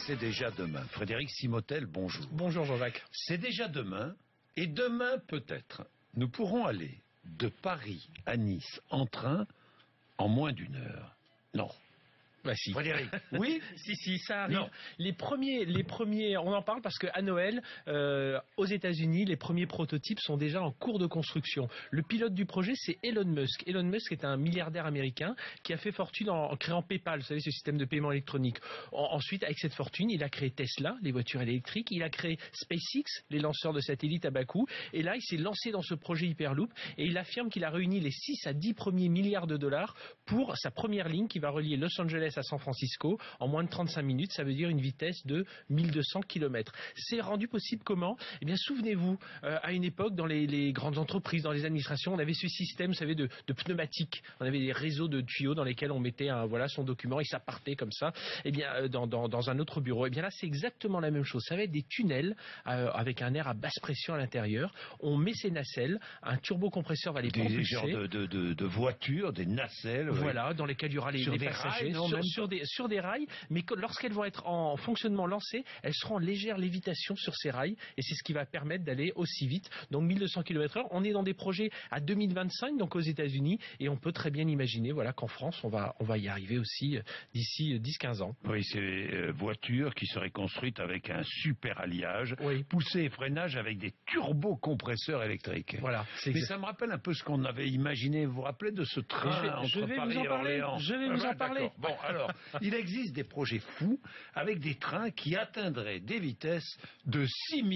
c'est déjà demain. Frédéric Simotel, bonjour. Bonjour Jean-Jacques. C'est déjà demain, et demain peut-être, nous pourrons aller de Paris à Nice en train en moins d'une heure. Non. Bah si. Frédéric, oui. Si, ça arrive. Non. Les premiers, on en parle parce qu'à Noël, aux États-Unis, les premiers prototypes sont déjà en cours de construction. Le pilote du projet, c'est Elon Musk. Elon Musk est un milliardaire américain qui a fait fortune en créant PayPal, vous savez, ce système de paiement électronique. Ensuite, avec cette fortune, il a créé Tesla, les voitures électriques. Il a créé SpaceX, les lanceurs de satellites à bas coût. Et là, il s'est lancé dans ce projet Hyperloop et il affirme qu'il a réuni les 6 à 10 premiers milliards de dollars pour sa première ligne qui va relier Los Angeles à San Francisco en moins de 35 minutes, ça veut dire une vitesse de 1200 km. C'est rendu possible comment? Eh bien, souvenez-vous, à une époque, dans les grandes entreprises, dans les administrations, on avait ce système, vous savez, de pneumatiques. On avait des réseaux de tuyaux dans lesquels on mettait son document et ça partait comme ça. Eh bien, dans un autre bureau. Eh bien là, c'est exactement la même chose. Ça va être des tunnels avec un air à basse pression à l'intérieur. On met ces nacelles, un turbocompresseur va les propulser. Des genres de voitures, des nacelles. Voilà, dans lesquels il y aura les passagers. Sur des rails, mais lorsqu'elles vont être en fonctionnement lancé, elles seront en légère lévitation sur ces rails, et c'est ce qui va permettre d'aller aussi vite. Donc 1200 km/h, on est dans des projets à 2025, donc aux États-Unis, et on peut très bien imaginer, voilà, qu'en France, on va y arriver aussi d'ici 10-15 ans. Oui, c'est voitures qui seraient construites avec un super alliage, oui. Poussée et freinage avec des turbocompresseurs électriques. Voilà. Mais ça me rappelle un peu ce qu'on avait imaginé. Vous vous rappelez de ce train entre Paris et Orléans? Je vais vous en parler. Bon, alors, il existe des projets fous avec des trains qui atteindraient des vitesses de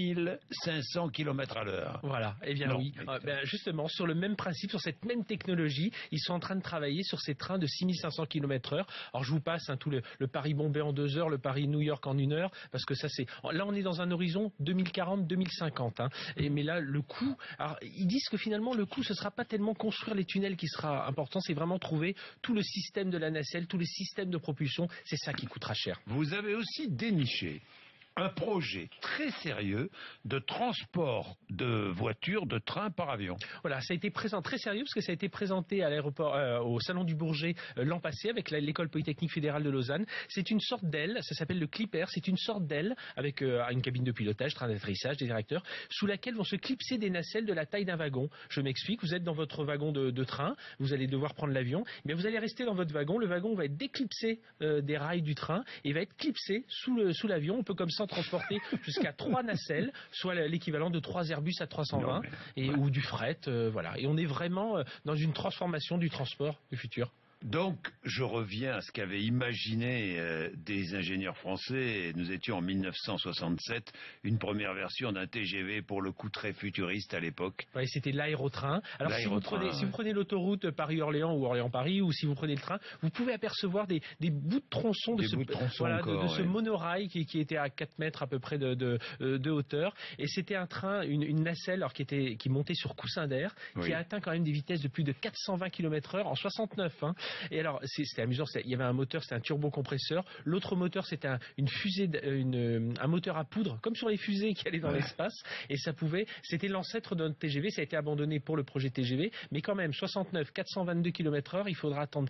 6500 km à l'heure. Voilà, eh bien oui. Justement, sur le même principe, sur cette même technologie, ils sont en train de travailler sur ces trains de 6500 km/h. Alors je vous passe tout le Paris-Bombay en 2 heures, le Paris-New York en 1 heure, parce que ça c'est... Là on est dans un horizon 2040-2050. Mais là, le coût... Alors ils disent que finalement le coût, ce sera pas tellement construire les tunnels qui sera important, c'est vraiment trouver tout le système de la nacelle, tout le système de propulsion, c'est ça qui coûtera cher. Vous avez aussi déniché un projet très sérieux de transport de voitures, de trains par avion. Voilà, ça a été présenté très sérieux parce que ça a été présenté à l'aéroport, au Salon du Bourget l'an passé avec l'École Polytechnique Fédérale de Lausanne. C'est une sorte d'aile, ça s'appelle le Clipper, c'est une sorte d'aile avec une cabine de pilotage, train d'atterrissage, des directeurs, sous laquelle vont se clipser des nacelles de la taille d'un wagon. Je m'explique, vous êtes dans votre wagon de train, vous allez devoir prendre l'avion, mais vous allez rester dans votre wagon, le wagon va être déclipsé des rails du train et va être clipsé sous l'avion, on peut comme ça transporter jusqu'à 3 nacelles, soit l'équivalent de 3 Airbus A320 ou du fret, voilà. Et on est vraiment dans une transformation du transport du futur. Donc, je reviens à ce qu'avaient imaginé des ingénieurs français. Nous étions en 1967, une première version d'un TGV pour le coup très futuriste à l'époque. Oui, c'était l'aérotrain. Alors si vous prenez l'autoroute Paris-Orléans ou Orléans-Paris, ou si vous prenez le train, vous pouvez apercevoir des bouts de tronçons de ce monorail qui était à 4 mètres à peu près de hauteur. Et c'était un train, une nacelle qui montait sur coussin d'air, qui a atteint quand même des vitesses de plus de 420 km/h en 69. Et alors, c'était amusant, il y avait un moteur, c'était un turbocompresseur. L'autre moteur, c'était une fusée, un moteur à poudre, comme sur les fusées qui allaient dans l'espace. Et c'était l'ancêtre de notre TGV, ça a été abandonné pour le projet TGV. Mais quand même, 69, 422 km/h, il faudra attendre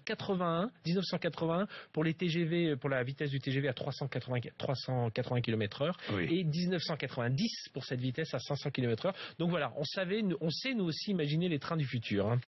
1981 pour les TGV, pour la vitesse du TGV à 380 km/h. Et 1990 pour cette vitesse à 500 km/h. Donc voilà, on sait nous aussi imaginer les trains du futur.